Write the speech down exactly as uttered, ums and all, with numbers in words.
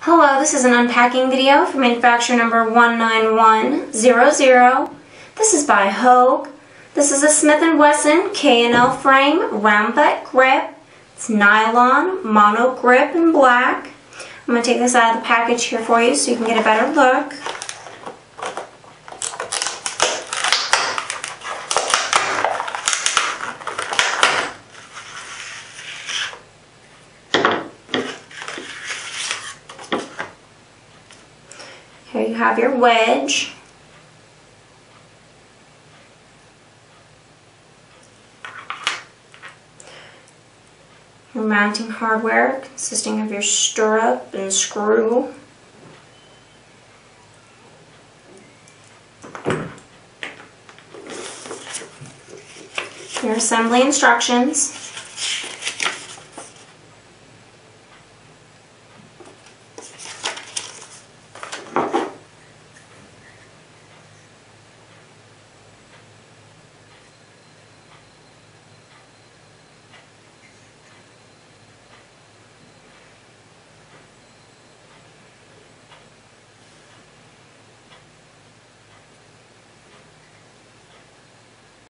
Hello, this is an unpacking video for manufacturer number one nine one zero zero. This is by Hogue. This is a Smith and Wesson K and L frame round butt grip. It's nylon monogrip in black. I'm going to take this out of the package here for you so you can get a better look. Here you have your wedge. Your mounting hardware consisting of your stirrup and screw. Your assembly instructions.